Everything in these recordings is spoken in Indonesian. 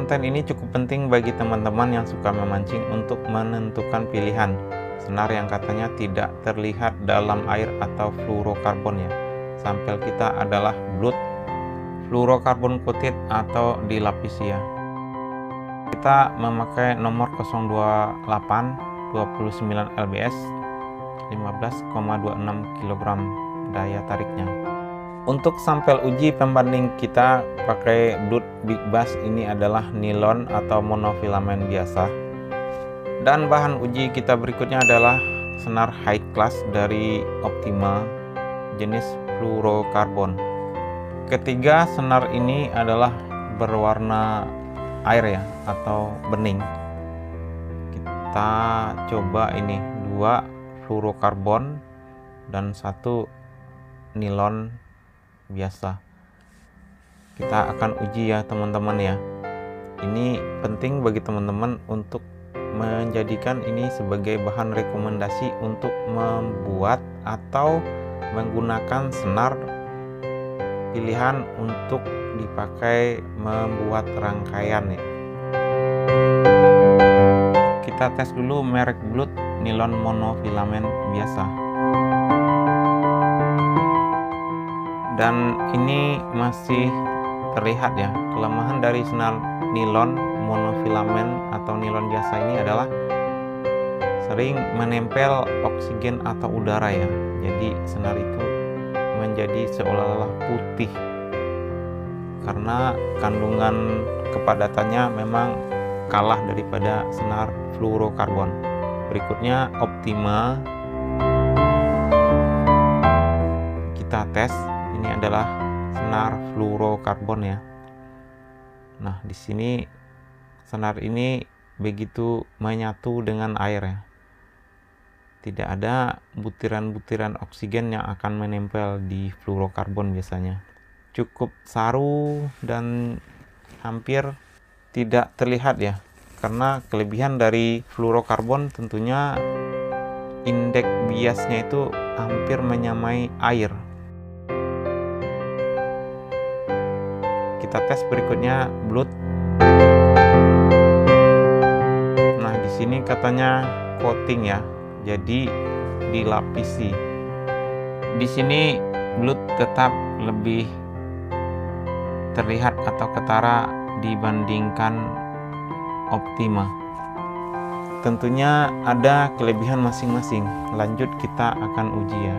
Konten ini cukup penting bagi teman-teman yang suka memancing untuk menentukan pilihan senar yang katanya tidak terlihat dalam air atau fluorokarbon ya. Sampel kita adalah blood fluorokarbon coated atau dilapisi ya. Kita memakai nomor 028 29 lbs 15,26 kg daya tariknya. Untuk sampel uji pembanding kita pakai blood big bass, ini adalah nilon atau monofilamen biasa. Dan bahan uji kita berikutnya adalah senar high class dari Optima jenis fluorokarbon. Ketiga senar ini adalah berwarna air ya atau bening. Kita coba ini 2 fluorokarbon dan 1 nilon biasa. Kita akan uji ya teman-teman ya. Ini penting bagi teman-teman untuk menjadikan ini sebagai bahan rekomendasi untuk membuat atau menggunakan senar pilihan untuk dipakai membuat rangkaian ya. Kita tes dulu merek blood nilon monofilamen biasa. Dan ini masih terlihat ya, kelemahan dari senar nilon monofilamen atau nilon biasa ini adalah sering menempel oksigen atau udara ya. Jadi senar itu menjadi seolah-olah putih karena kandungan kepadatannya memang kalah daripada senar fluorokarbon. Berikutnya Optima. Kita tes. Ini adalah senar fluorokarbon ya. Nah, di sini senar ini begitu menyatu dengan air ya. Tidak ada butiran-butiran oksigen yang akan menempel di fluorokarbon biasanya. Cukup saru dan hampir tidak terlihat ya. Karena kelebihan dari fluorokarbon tentunya indeks biasnya itu hampir menyamai air. Kita tes berikutnya blood. Nah, di sini katanya coating ya. Jadi dilapisi. Di sini blood tetap lebih terlihat atau ketara dibandingkan Optima. Tentunya ada kelebihan masing-masing. Lanjut kita akan uji ya.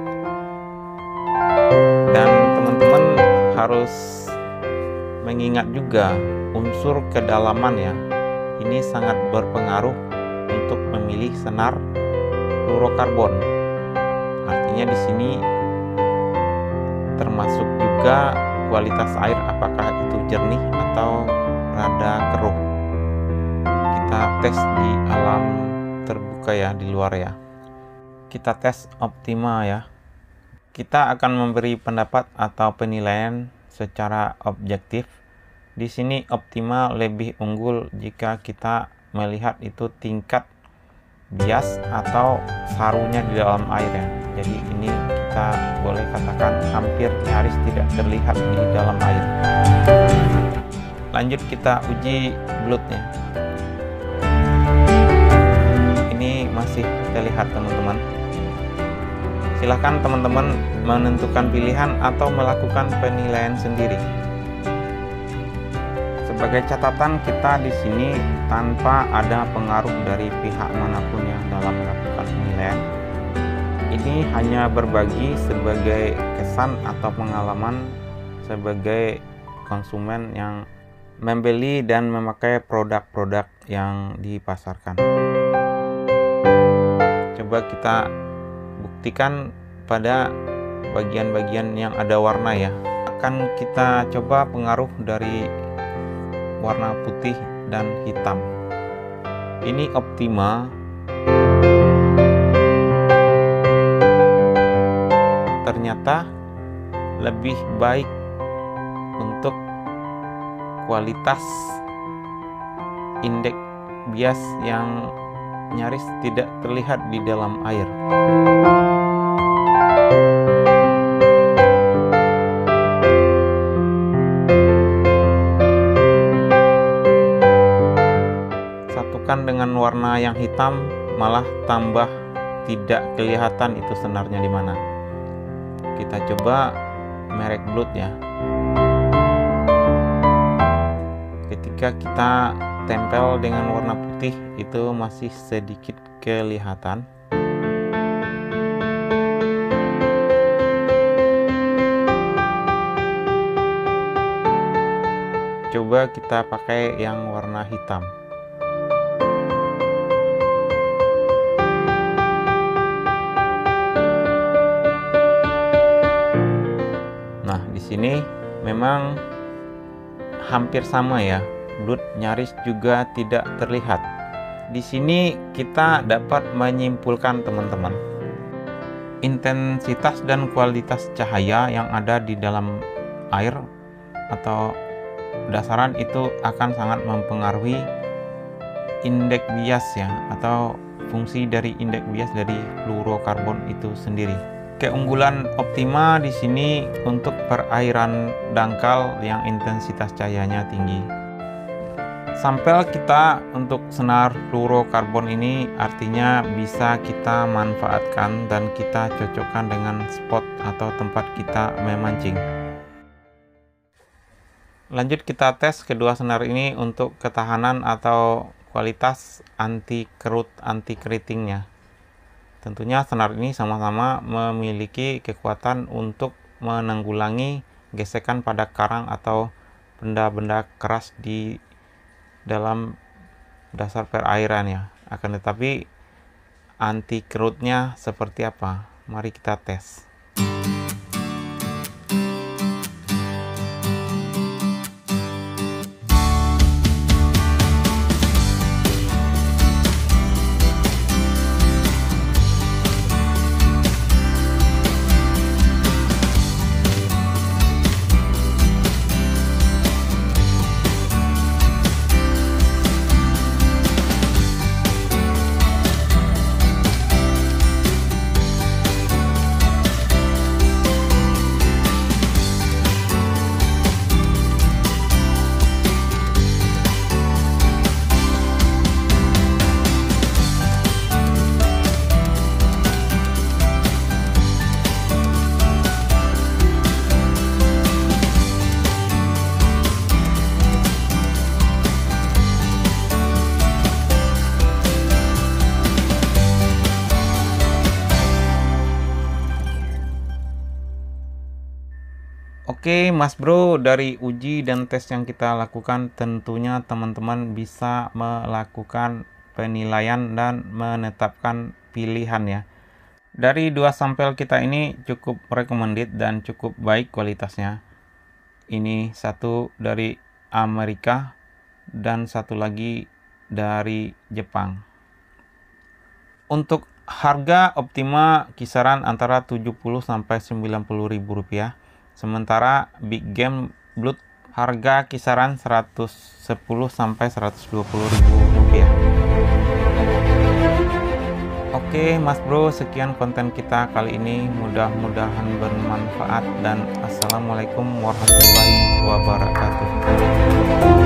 Dan teman-teman harus mengingat juga unsur kedalaman ya. Ini sangat berpengaruh untuk memilih senar fluorokarbon. Artinya di sini termasuk juga kualitas air, apakah itu jernih atau rada keruh. Kita tes di alam terbuka ya, di luar ya. Kita tes Optima ya. Kita akan memberi pendapat atau penilaian secara objektif. Di sini Optima lebih unggul jika kita melihat itu tingkat bias atau sarunya di dalam air ya. Jadi ini kita boleh katakan hampir nyaris tidak terlihat di dalam air. Lanjut kita uji bloodnya. Ini masih terlihat teman-teman. Silahkan teman-teman menentukan pilihan atau melakukan penilaian sendiri. Sebagai catatan, kita di sini tanpa ada pengaruh dari pihak manapun yang dalam melakukan penilaian. Ini hanya berbagi sebagai kesan atau pengalaman sebagai konsumen yang membeli dan memakai produk-produk yang dipasarkan. Coba kita buktikan pada bagian-bagian yang ada warna ya. Akan kita coba pengaruh dari warna putih dan hitam. Ini Optima. Ternyata lebih baik untuk kualitas indeks bias yang nyaris tidak terlihat di dalam air. dipaksakan dengan warna yang hitam malah tambah tidak kelihatan itu senarnya di mana. Kita coba merek Blood ya. Ketika kita tempel dengan warna putih itu masih sedikit kelihatan. Coba kita pakai yang warna hitam. Nah, di sini memang hampir sama ya. Blood nyaris juga tidak terlihat. Di sini kita dapat menyimpulkan teman-teman, intensitas dan kualitas cahaya yang ada di dalam air atau dasaran itu akan sangat mempengaruhi indeks bias ya, atau fungsi dari indeks bias dari fluorokarbon itu sendiri. Keunggulan Optima di sini untuk perairan dangkal yang intensitas cahayanya tinggi. Sampel kita untuk senar fluorokarbon ini artinya bisa kita manfaatkan dan kita cocokkan dengan spot atau tempat kita memancing. Lanjut kita tes kedua senar ini untuk ketahanan atau kualitas anti kerut, anti keritingnya. Tentunya senar ini sama-sama memiliki kekuatan untuk menanggulangi gesekan pada karang atau benda-benda keras di dalam dasar perairan ya. Akan tetapi anti kerutnya seperti apa? Mari kita tes. Oke Mas Bro, dari uji dan tes yang kita lakukan tentunya teman-teman bisa melakukan penilaian dan menetapkan pilihan ya. Dari dua sampel kita ini cukup recommended dan cukup baik kualitasnya. Ini satu dari Amerika dan satu lagi dari Jepang. Untuk harga Optima kisaran antara 70 sampai 90 ribu rupiah. Sementara Big Game Blood harga kisaran 110 sampai 120 ribu rupiah. Oke Mas Bro, sekian konten kita kali ini, mudah-mudahan bermanfaat dan assalamualaikum warahmatullahi wabarakatuh.